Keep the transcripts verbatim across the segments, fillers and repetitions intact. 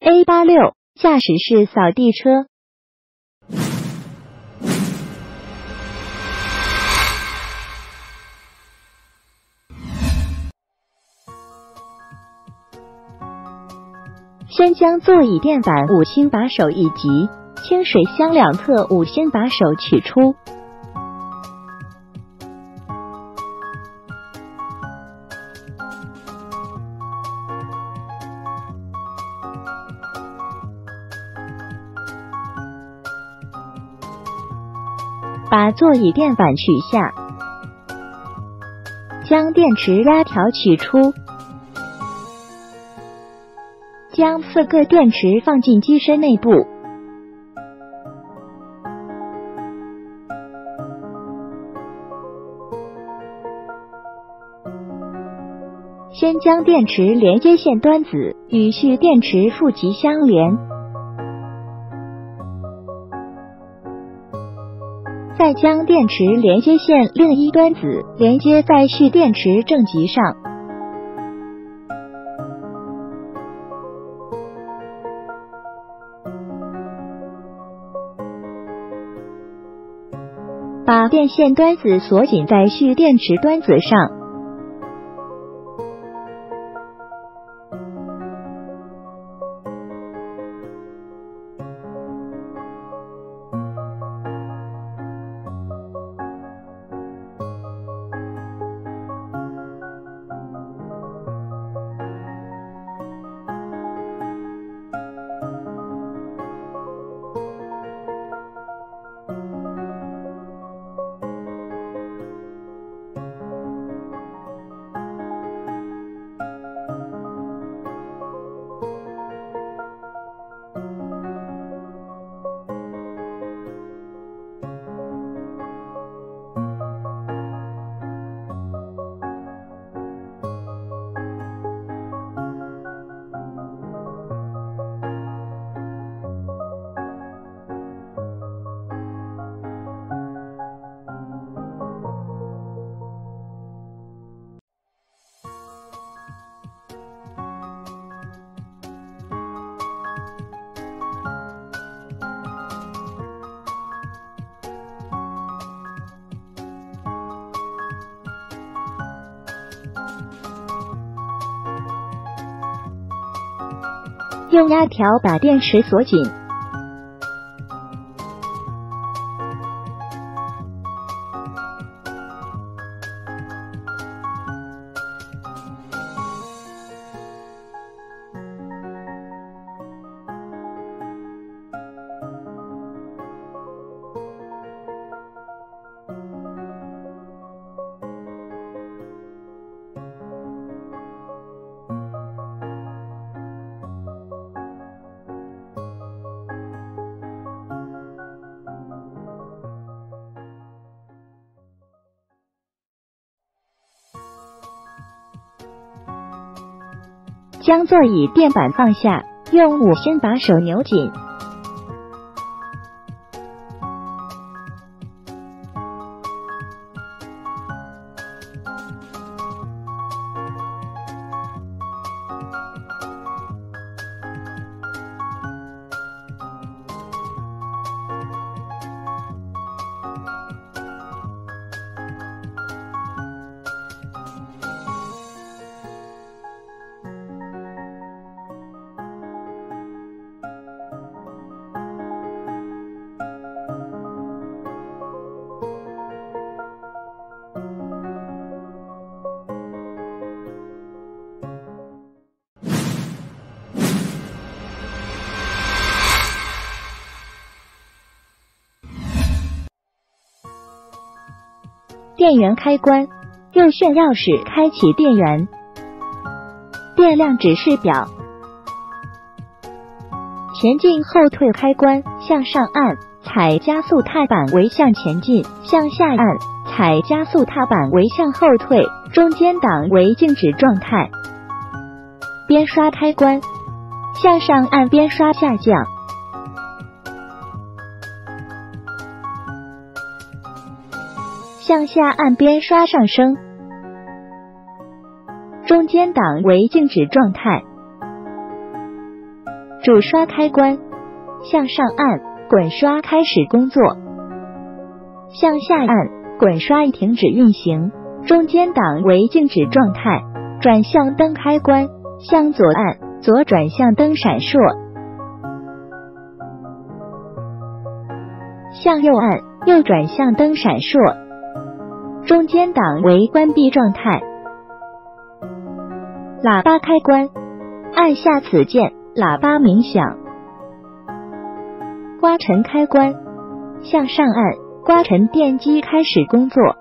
A 八六 驾驶室扫地车。先将座椅垫板五芯把手以及清水箱两侧五芯把手取出。把座椅垫板取下，将电池压条取出，将四个电池放进机身内部。先将电池连接线端子与蓄电池负极相连，再将电池连接线另一端子连接在蓄电池正极上。把电线端子锁紧在蓄电池端子上。用压条把电池锁紧。将座椅垫板放下，用五芯把手扭紧。电源开关，右旋钥匙开启电源。电量指示表。前进后退开关，向上按，踩加速踏板为向前进，向下按，踩加速踏板为向后退，中间档为静止状态。边刷开关，向上按边刷下降。向下按边刷上升，中间档为静止状态。 主刷开关，向上按，滚刷开始工作；向下按，滚刷已停止运行。中间档为静止状态。转向灯开关，向左按，左转向灯闪烁；向右按，右转向灯闪烁。中间档为关闭状态。喇叭开关，按下此键，喇叭鸣响。刮尘开关，向上按，刮尘电机开始工作；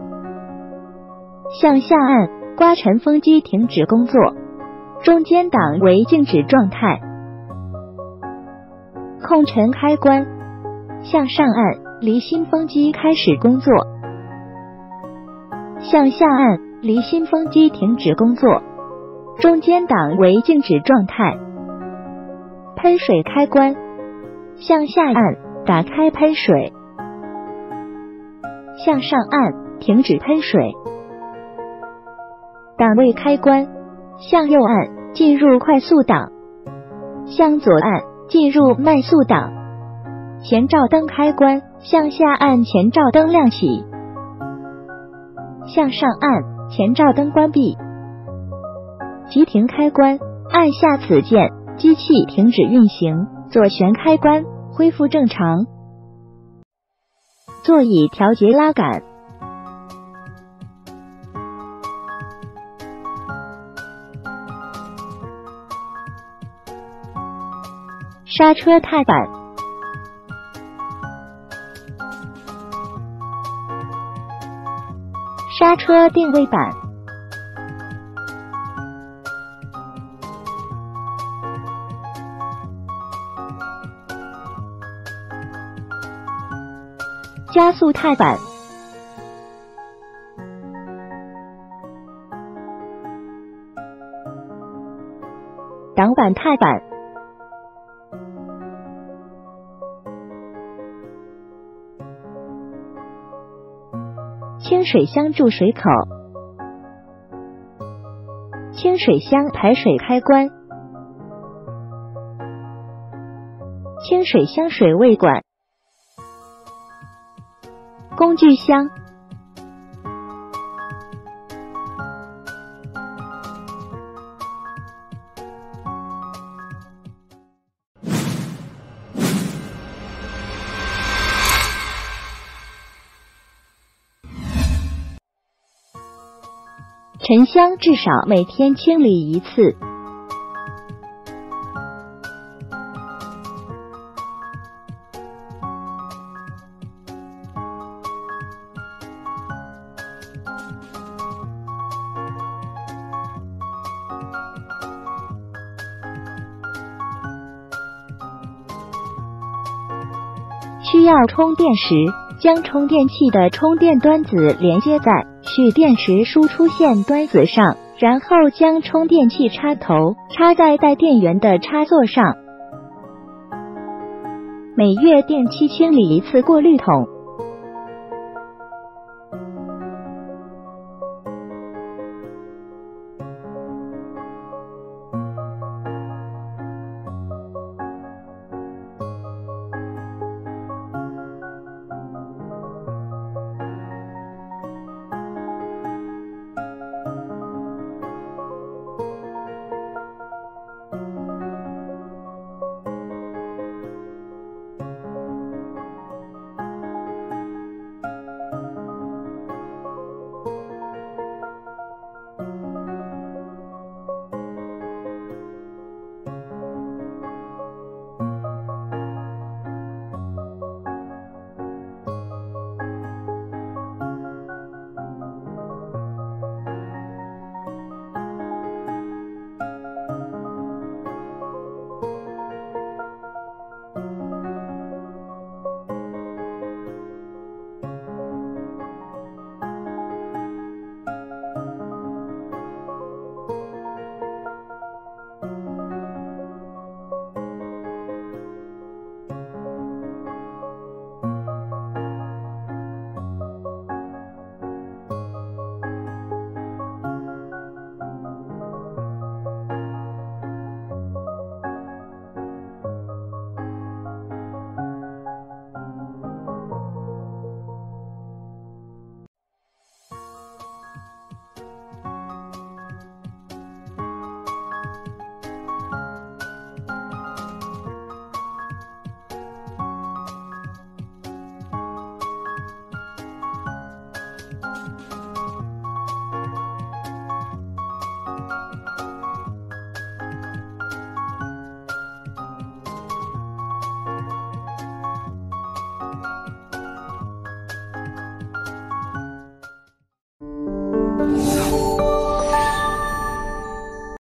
向下按，刮尘风机停止工作。中间档为静止状态。控尘开关，向上按，离心风机开始工作；向下按，离心风机停止工作。中间档为静止状态。喷水开关，向下按，打开喷水；向上按，停止喷水。档位开关，向右按，进入快速档；向左按，进入慢速档。前照灯开关，向下按，前照灯亮起；向上按，前照灯关闭。急停开关，按下此键，机器停止运行。左旋开关，恢复正常。座椅调节拉杆，刹车踏板，刹车定位板，加速踏板，挡板踏板，清水箱注水口，清水箱排水开关，清水箱水位管，工具箱，沉箱至少每天清理一次。需要充电时，将充电器的充电端子连接在蓄电池输出线端子上，然后将充电器插头插在带电源的插座上。每月定期清理一次过滤筒。